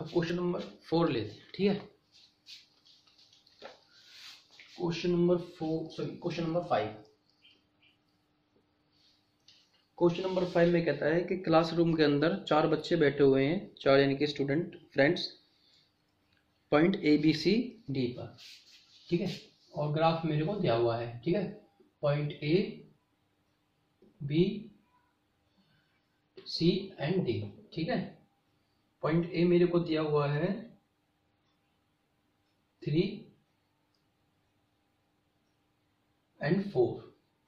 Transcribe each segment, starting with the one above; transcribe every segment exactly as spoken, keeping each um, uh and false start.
अब question number four लेते हैं, ठीक है। Question number four sorry question number five question number five में कहता है कि क्लासरूम के अंदर चार बच्चे बैठे हुए हैं, चार यानी कि student friends, point A B C D पर, ठीक है। और ग्राफ मेरे को दिया हुआ है, ठीक है। Point A B C and D, ठीक है। पॉइंट ए मेरे को दिया हुआ है थ्री एंड फोर,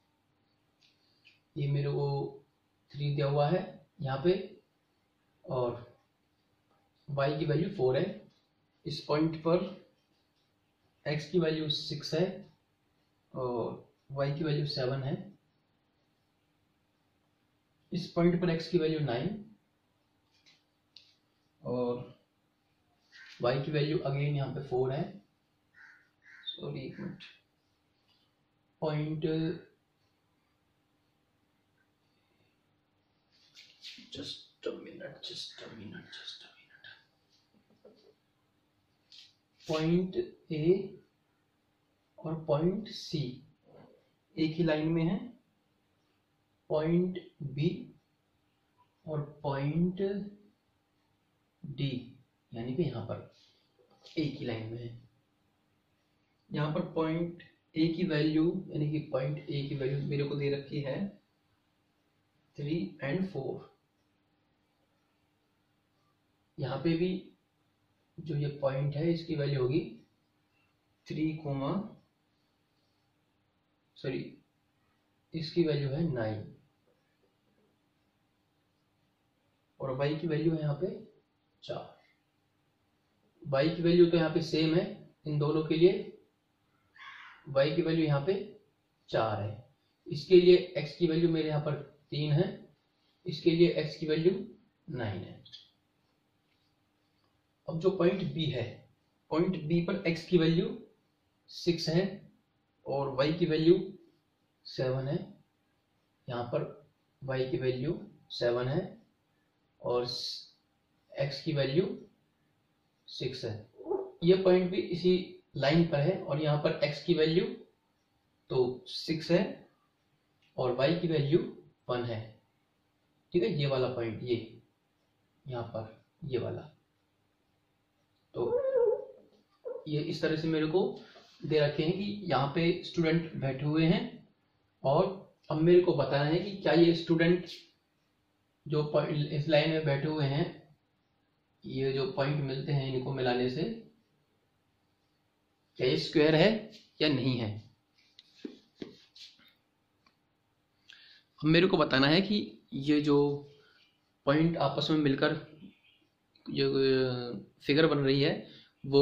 ये मेरे को थ्री दिया हुआ है यहाँ पे, और y की वैल्यू फोर है। इस पॉइंट पर x की वैल्यू सिक्स है और y की वैल्यू सेवन है। इस पॉइंट पर x की वैल्यू नाइन और y की वैल्यू अगेन यहाँ पे फोर है। सॉरी एक minute, point just a minute just a minute just a minute point A और पॉइंट सी एक ही लाइन में है, पॉइंट बी और पॉइंट डी यानी कि यहाँ पर एक ही लाइन में है। यहाँ पर पॉइंट ए की वैल्यू यानी कि पॉइंट ए की वैल्यू मेरे को दे रखी है थ्री एंड फोर। यहाँ पे भी जो ये पॉइंट है इसकी वैल्यू होगी थ्री कोमा सॉरी इसकी वैल्यू है नाइन और y की वैल्यू है यहाँ पे चार। y की वैल्यू तो यहाँ पे सेम है इन दोनों के लिए, y की वैल्यू यहाँ पे चार है। इसके लिए x की वैल्यू मेरे यहाँ पर तीन है, इसके लिए x की वैल्यू नाइन है। अब जो पॉइंट b है, पॉइंट b पर x की वैल्यू सिक्स है और y की वैल्यू सेवन है। यहाँ पर y की वैल्यू सेवन है और x की वैल्यू सिक्स है। ये पॉइंट भी इसी लाइन पर है और यहाँ पर x की वैल्यू तो सिक्स है और y की वैल्यू वन है, ठीक है। ये वाला पॉइंट, ये यहाँ पर ये वाला, तो ये इस तरह से मेरे को दे रखे हैं कि यहाँ पे स्टूडेंट बैठे हुए हैं और अब मेरे को बताना है कि क्या ये स्टूडेंट जो इस लाइन में बैठे हुए हैं, ये जो पॉइंट मिलते हैं इनको मिलाने से क्या ये स्क्वायर है या नहीं है। अब मेरे को बताना है कि ये जो पॉइंट आपस में मिलकर जो फिगर बन रही है वो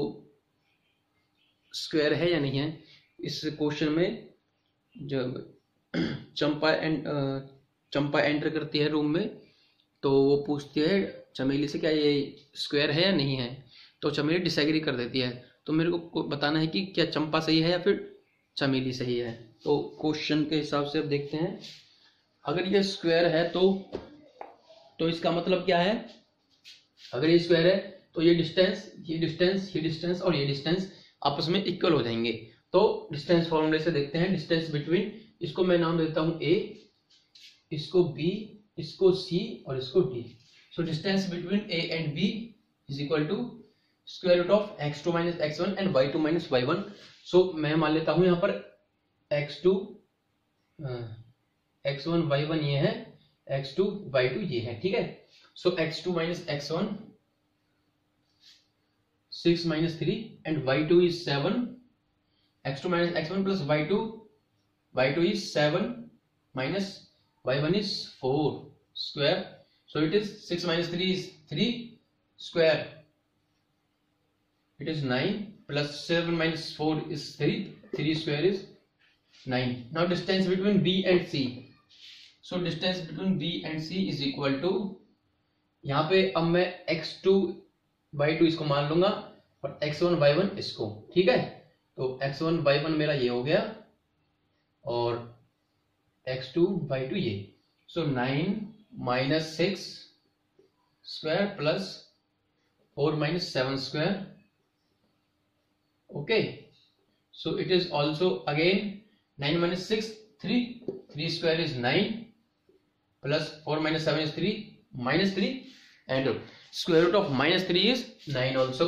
स्क्वायर है या नहीं है। इस क्वेश्चन में जब चंपा एंड चंपा एंटर करती है रूम में तो वो पूछती है चमेली से क्या ये स्क्वायर है या नहीं है, तो चमेली डिसएग्री कर देती है। तो मेरे को बताना है कि क्या चंपा सही है या फिर चमेली सही है। तो क्वेश्चन के हिसाब से अब देखते हैं, अगर ये स्क्वायर है तो तो इसका मतलब क्या है, अगर ये स्क्वायर है तो ये डिस्टेंस ये डिस्टेंस ये डिस्टेंस और ये डिस्टेंस आपस में इक्वल हो जाएंगे। तो डिस्टेंस फॉर्मूले से देखते हैं, डिस्टेंस बिटवीन, इसको मैं नाम देता हूं a, इसको b, इसको c और इसको d। So distance between a and b is equal to square root of x two minus x one and y two minus y one. So मैं मान लेता हूं यहाँ पर x two x one y one ये है, x two y two ये है, ठीक है। So x two minus x one six minus three and y two is seven, x two minus x one plus y two, y two is seven minus y one is four square, so it is six minus three is three square, it is nine plus seven minus four is three, three square is nine. Now distance between B and C, so distance between B and C is equal to, यहाँ पे अब मैं x two y to इसको मान लूंगा और x one y one इसको, ठीक है। तो एक्स वन वाई वन मेरा ये हो गया और एक्स टू वाई टू ये। So nine minus six square plus four minus seven square. Okay, so it is also again nine minus six, three. three square is nine, plus four minus seven is three, minus three, and square root of minus three is nine also.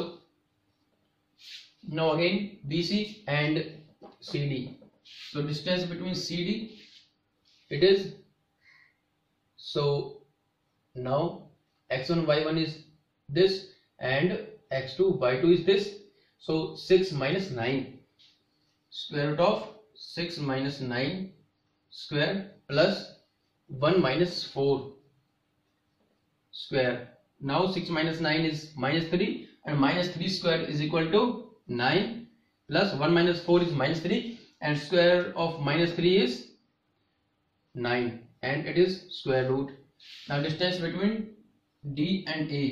Now again B C and C D. So distance between C D, it is, so now x one y one is this and x two y two is this. So six minus nine, square root of six minus nine square plus one minus four square. Now six minus nine is minus three, and minus three square is equal to nine, plus one minus four is minus three, and square of minus three is nine, and it is square root. Now distance between D and A,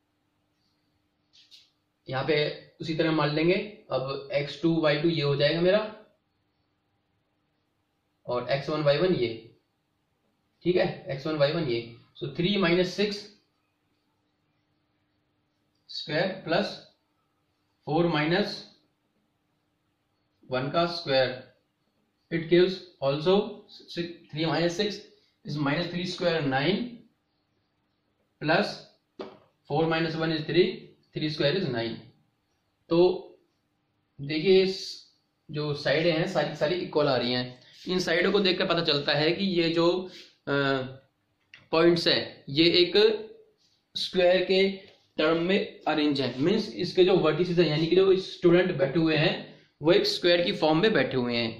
यहाँ पे उसी तरह मान लेंगे. अब x two y two ये हो जाएगा मेरा, और एक्स वन वाई वन ये. ठीक है, एक्स वन वाई वन ये. So three minus six square plus four minus one का square, it gives also three minus six is minus three square nine, plus four minus one is three, three square is nine. तो देखिए जो साइडें हैं सारी सारी equal आ रही हैं. इन साइडों को देखकर पता चलता है कि ये जो पॉइंट्स है ये एक स्क्वायर के टर्म में अरेंज है. मींस इसके जो वर्टिसेस हैं, यानी कि जो स्टूडेंट बैठे हुए हैं वो एक स्क्वायर की फॉर्म में बैठे हुए हैं.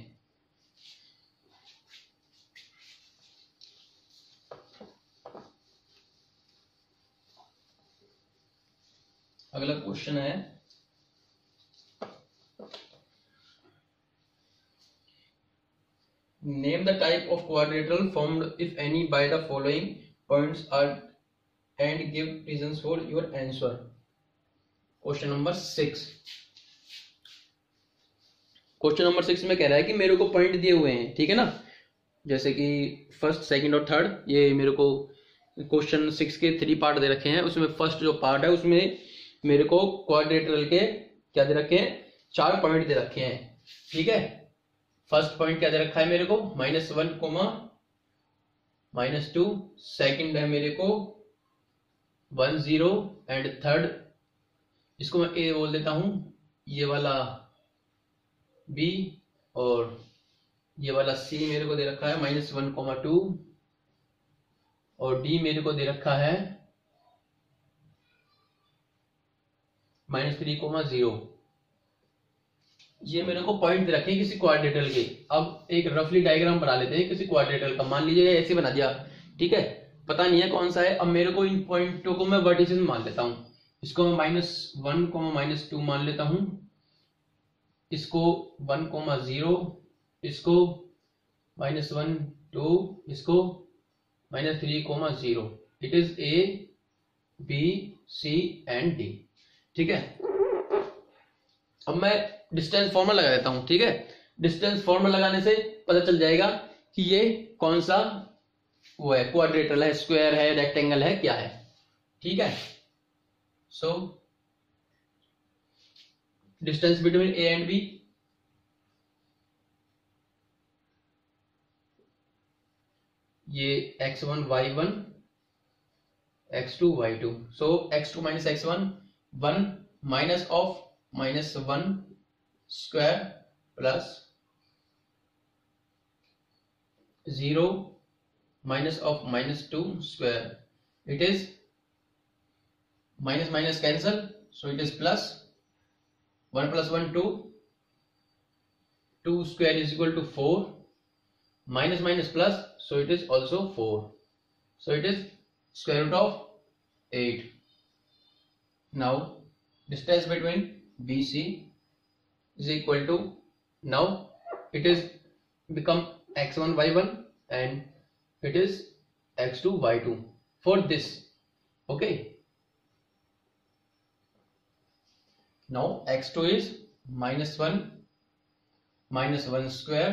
अगला क्वेश्चन है, name the type of quadrilateral formed if any by the following points are and give reasons for your answer. Question number six. Question number six में कह रहा है कि मेरे को पॉइंट दिए हुए हैं, ठीक है ना, जैसे कि फर्स्ट, सेकंड और थर्ड. ये मेरे को क्वेश्चन सिक्स के थ्री पार्ट दे रखे हैं. उसमें फर्स्ट जो पार्ट है उसमें मेरे को क्वाड्रिलेटरल के क्या दे रखे हैं, चार पॉइंट दे रखे हैं. ठीक है, फर्स्ट पॉइंट क्या दे रखा है मेरे को, minus one comma minus two. Second है मेरे को वन जीरो, एंड थर्ड इसको मैं ए बोल देता हूं, ये वाला बी, और ये वाला सी मेरे को दे रखा है माइनस वन कोमा टू, और डी मेरे को दे रखा है माइनस थ्री कोमा जीरो. ये मेरे को पॉइंट दे रखे हैं किसी क्वाड्रिलेटरल के. अब एक रफली डायग्राम बना लेते हैं किसी क्वाड्रिलेटरल का. मान लीजिए ऐसे बना दिया, ठीक है, पता नहीं है कौन सा है. अब मेरे को इन पॉइंटों को मैं वर्टिसेस मान लेता हूं. इसको मैं minus one comma minus two मान लेता हूं, इसको वन कोमा जीरो, इसको माइनस वन टू, इसको minus three comma zero. It is A B C and D. ठीक है, अब मैं डिस्टेंस फॉर्मूला लगा देता हूं. ठीक है, डिस्टेंस फॉर्मूला लगाने से पता चल जाएगा कि ये कौन सा वो है, क्वाड्रिलेटरल है, स्क्वायर है, रेक्टेंगल है, क्या है. ठीक है, so distance between A and B, ये x one y one, x two y two. So x two minus x one, one minus of minus one square plus zero minus of minus two square. It is minus minus cancel, so it is plus one plus one two, two square is equal to four, minus minus plus, so it is also four, so it is square root of eight. Now distance between B C is equal to, now it is become x one y one and it is x two y two for this. Okay, now x two is minus one minus one square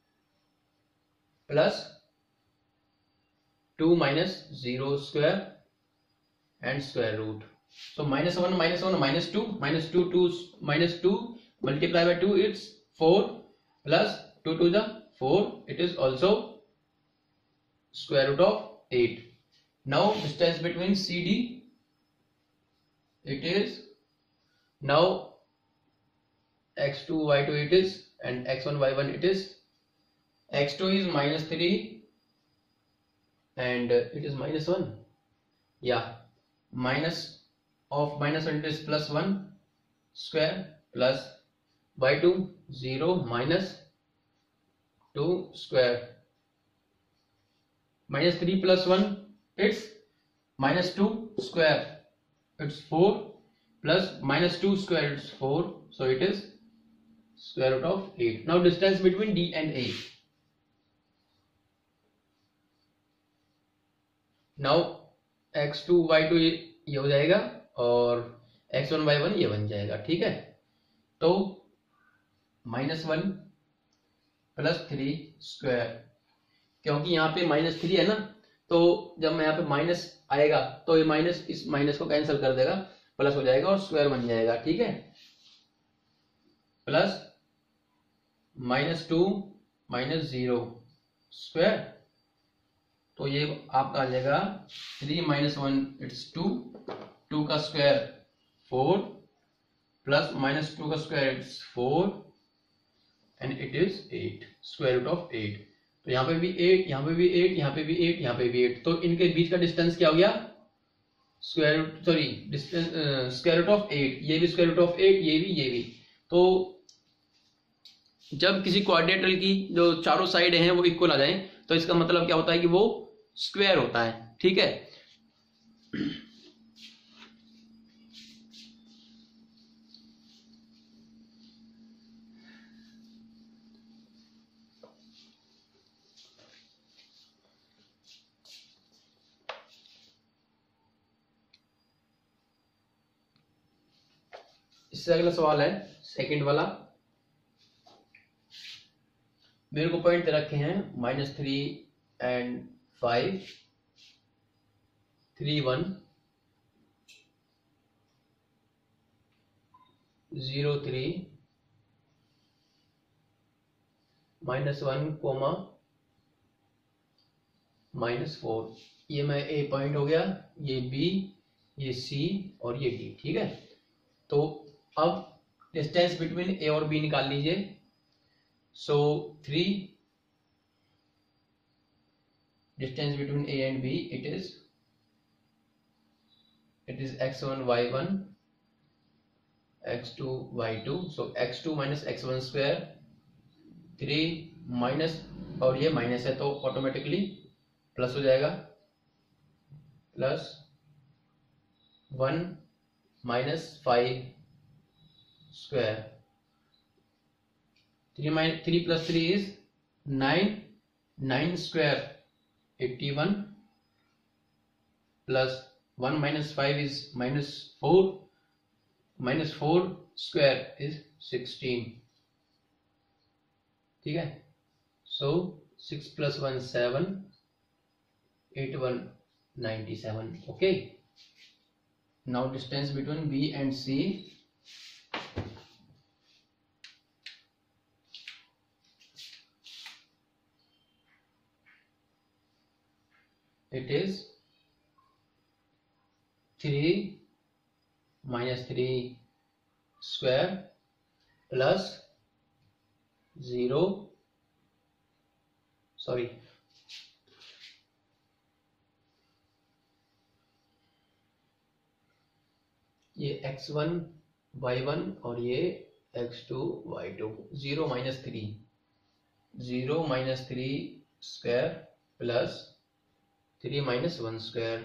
plus two minus zero square and square root. So minus one, minus one, minus two, minus two, two, minus two multiply by two, it's four, plus two to the four, it is also square root of eight. Now distance between C D, it is now x two, y two it is, and x one, y one it is. X two is minus three and it is minus one. Yeah, minus of minus one it is plus one square, plus y two zero minus two square, minus three plus one it's minus two square, it's four, plus minus two square it's four, so it is square root of eight. Now distance between D and A. Now x two y two ये हो जाएगा और x one y one ये बन जाएगा, ठीक है। तो minus one plus three square, क्योंकि यहाँ पे माइनस थ्री है ना, तो जब मैं यहाँ पे माइनस आएगा तो ये माइनस इस माइनस को कैंसिल कर देगा, प्लस हो जाएगा और स्क्वायर बन जाएगा, ठीक है। Plus minus two minus zero square, तो ये आपका आ जाएगा three minus one it's two, two का square four, plus minus two का square it's four and it is eight, square root of eight. तो यहाँ पे भी एट, यहाँ पे भी एट, यहाँ पे भी एट, यहाँ पे भी एट, तो इनके बीच का डिस्टेंस क्या हो गया, square root sorry distance square root of eight, ये भी स्क्वायर रूट ऑफ एट, ये भी ये भी। तो जब किसी क्वाड्रेटरल की जो चारों साइड हैं वो इक्वल आ जाएं तो इसका मतलब क्या होता है कि वो स्क्वायर होता है, ठीक है। इससे अगला सवाल है सेकंड वाला। मेरे को पॉइंट रखे हैं minus three and five, three one, zero three, minus one comma minus four. ये मैं ए पॉइंट हो गया, ये बी, ये सी और ये डी, ठीक है। तो अब डिस्टेंस बिटवीन ए और बी निकाल लीजिए। So three, distance between A and B, it is it is x one y one, x two y two, so x two minus x one square, three minus और ये minus है तो automatically plus हो जाएगा, plus one minus five square, three minus three plus three is nine, nine square eighty-one, plus one minus five is minus four, minus four square is sixteen, ठीक है। so six plus one seven, eight one ninety-seven, okay। now distance between B and C, it is three minus three square plus zero, sorry ये x one y one और ये x two y two, zero minus three, zero minus three square plus three minus one square,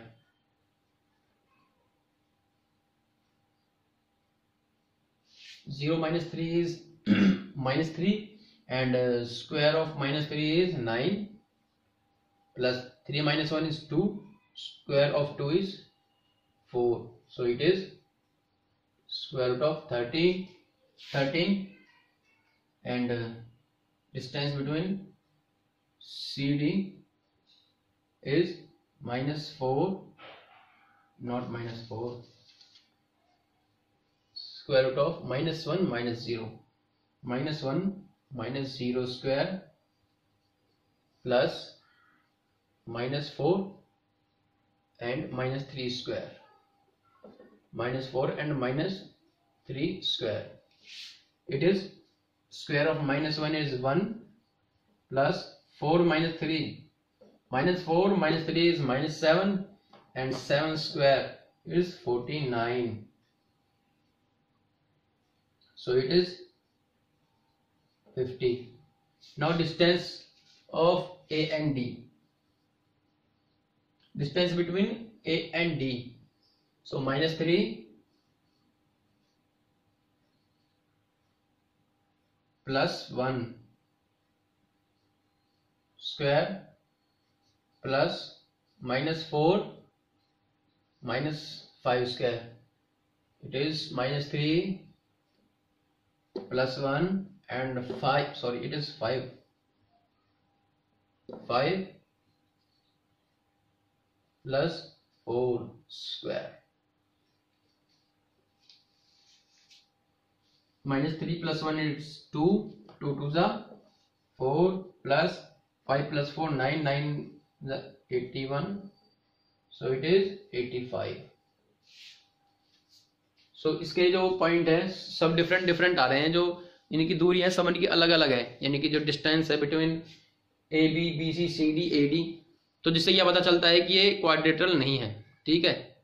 zero minus three is minus three and uh, square of minus three is nine, plus three minus one is two, square of two is four, so it is square root of thirteen, thirteen and uh, distance between C D is minus four, not minus four, square root of minus one minus zero, minus one minus zero square plus minus four and minus three square, minus four and minus three square. It is square of minus one is one plus four minus three. Minus four minus three is minus seven and seven square is forty-nine. So it is fifty. Now distance of A and D. Distance between A and D. So minus three plus one square plus minus four minus five square. It is minus three plus one and five, sorry, it is five, five plus four square. Minus three plus one is two, two to the four plus five plus four, nine, nine the eighty-one, so it is eighty-five. So so, इसके जो point है सब different different आ रहे हैं, जो यानी कि दूरी है सब इनकी अलग अलग है, यानी कि जो डिस्टेंस है between A B B C C D A D, तो जिससे यह पता चलता है कि ये क्वाड्रेटरल नहीं है. ठीक है.